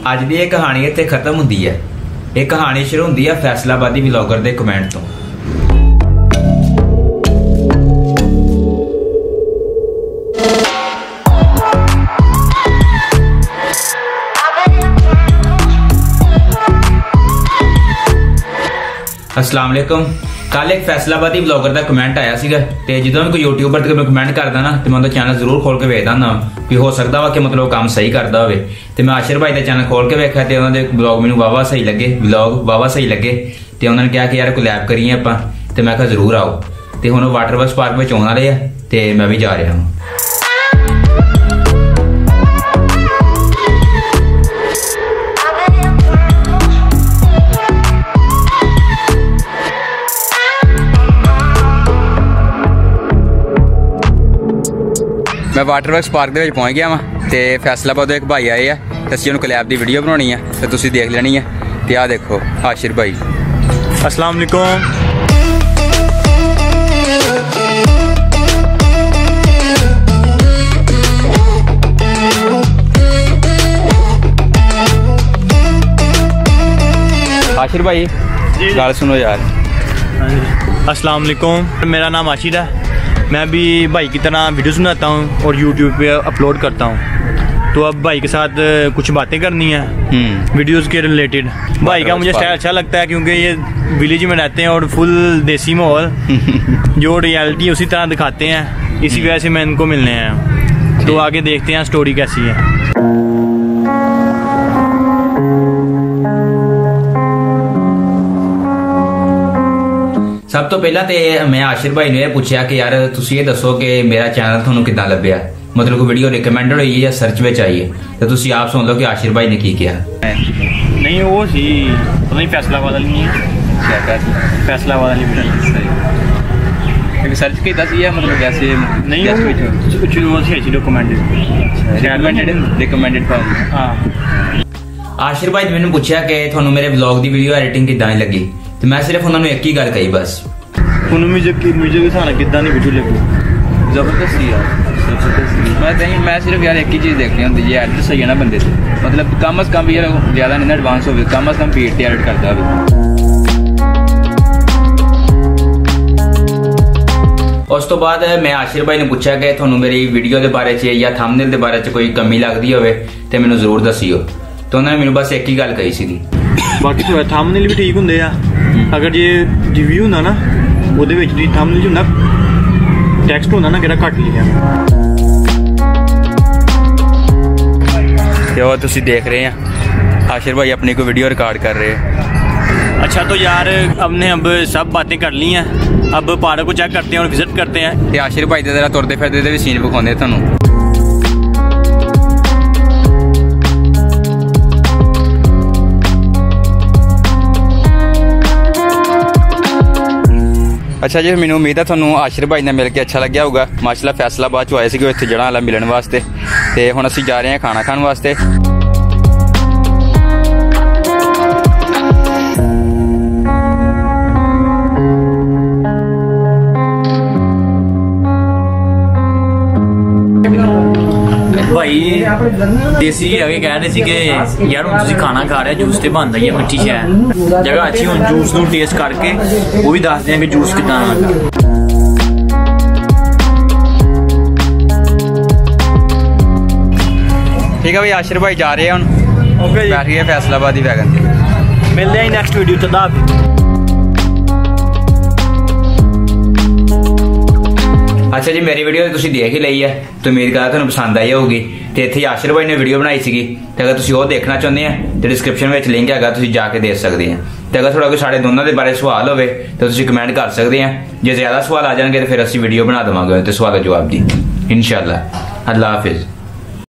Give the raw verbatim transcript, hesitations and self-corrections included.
अज दी कहानी इत्थे खत्म हुंदी है। यह कहानी शुरू हुंदी है फैसलाबादी व्लॉगर दे कमेंट तो। अस्सलाम वालेकुम। कल एक फैसलाबादी व्लॉगर का कमेंट आया सीगा ते जो भी कोई यूट्यूबर ते कमेंट करता ना तो मैं उनका चैनल जरूर खोल के वेखदा ना कि हो सकता वा कि मतलब काम सही करता होवे। ते मैं आशिर भाई का चैनल खोल के वेखा ते उन्होंने ब्लॉग मैनू वावा सही लगे व्लॉग वावा सही लगे ते उन्होंने कहा कि यार कोलैब करिए आपां ते मैं कहा जरूर आओ। ते हुण वाटर वर्क्स पार्क में आने वाले आ ते मैं भी जा रहा हूँ। मैं वाटर वर्क्स पार्क के पहुँच गया वहाँ तो फैसलाबाद एक भाई आए हैं तो असं कोलैब की वीडियो बनानी है तो तुम देख लेनी है। तो आ देखो आशिर भाई। अस्सलाम वालेकुम। आशिर भाई गाल सुनो यार। अस्सलाम वालेकुम। मेरा नाम आशिर है। मैं भी भाई की तरह वीडियोस बनाता हूँ और यूट्यूब पे अपलोड करता हूँ। तो अब भाई के साथ कुछ बातें करनी है वीडियोस के रिलेटेड। भाई का मुझे स्टाइल अच्छा लगता है क्योंकि ये विलेज में रहते हैं और फुल देसी माहौल जो रियलिटी उसी तरह दिखाते हैं। इसी वजह से मैं इनको मिलने हैं। तो आगे देखते हैं स्टोरी कैसी है। सब तो पहला तो मैं आशिर भाई ने पूछा कि यार तुसी ये दसो कि मेरा चैनल थानू कितना लभ्या, मतलब कोई वीडियो रिकमेंडेड हुई है या सर्च में चाहिए तो तुसी आप सुन लो कि आशिर भाई ने की किया। नहीं वो सी पता नहीं फैसलाबाद वाली नहीं है फैसलाबाद वाली वीडियो सर्च किया सी है मतलब वैसे नहीं कुछ वो सी रिकमेंडेड रिकमेंडेड रिकमेंडेड फॉर्म। हां आशिर भाई ने मैंने पूछा कि थानू मेरे व्लॉग दी वीडियो एडिटिंग किदां लगी तो मैं सिर्फ उन्होंने एक ही गल कही बस उन्होंने म्यूजिक की म्यूजिक सारा कितना नहीं वीडियो लगी जबरदस्त यार जबरदस्त। मैं नहीं मैं सिर्फ यार एक ही चीज़ देखनी होती है एडिट सही है ना बंदे से मतलब कम अज कम यार ज़्यादा नहीं एडवांस हो कम अज कम पीट एडिट करता हो। उस तो बाद मैं आशिर भाई ने पूछा कि थानू मेरी वीडियो के बारे च या थंबनेल के बारे च कोई कमी लगती हो तो मैंने जरूर दसियो। तो उन्होंने मैंने बस एक ही गल कही सी। बाकी तो थंबनेल भी ठीक होंगे आ अगर ये रिव्यू होंदा ना ਉਹਦੇ ਵਿੱਚ ਦੀ ਥੰਬਨੇਲ ਹੁੰਦਾ ਟੈਕਸਟ ਹੁੰਦਾ ਨਾ ਕਿਹੜਾ ਘੱਟ ਲਿਖਿਆ। ਤੇ ਉਹ ਤੁਸੀਂ ਦੇਖ ਰਹੇ ਆ आशिर भाई अपनी को वीडियो रिकॉर्ड कर रहे हैं। अच्छा तो यार हमने अब सब बातें कर ली हैं अब पहाड़ों को चेक करते हैं और विजिट करते हैं। ਤੇ आशिर भाई ਦੇ जरा ਤੁਰਦੇ ਫਿਰਦੇ ਦੇ ਵੀ ਸੀਨ ਵਿਖਾਉਂਦੇ ਤੁਹਾਨੂੰ। अच्छा जी मैंने उम्मीद है थोनू आशिर भाई ने मिल के अच्छा लग्या होगा। माशाल्लाह फैसलाबाद चो आए थे इतने जड़ा वाला मिलने वास्ते तो हुण असीं जा रहे हैं खाना खाने वास्ते। भाई देसी आगे कह रहे थे कि यार हम खाना खा रहे जूस तो बनता ही है मिठी शह जगह अच्छी हम जूस को टेस्ट करके वो भी दस दें कि जूस कितना लगा। ठीक है भाई आशिर भाई जा रहे हैं हम ओके बैठ गए फैसलाबादी वैगन से। मिलते हैं नेक्स्ट वीडियो च। अच्छा जी मेरी वीडियो तुम देख ही ली है तो उम्मीद करदा तुहानू पसंद आई होगी। तो इत्थे आशिर भाई ने वीडियो बनाई सी तो अगर तुम वो देखना चाहते हैं तो डिस्क्रिप्शन में लिंक है तुम जाके देख सकते हैं। तो अगर थोड़ा कोई साढ़े दोनों के बारे सवाल हो तो तुम कमेंट कर सकते हैं। जो ज़्यादा सवाल आ जाएंगे तो फिर असं वीडियो बना देवांगे तो सवाल जवाब दी इंशाअल्लाह। अल्लाह हाफिज़।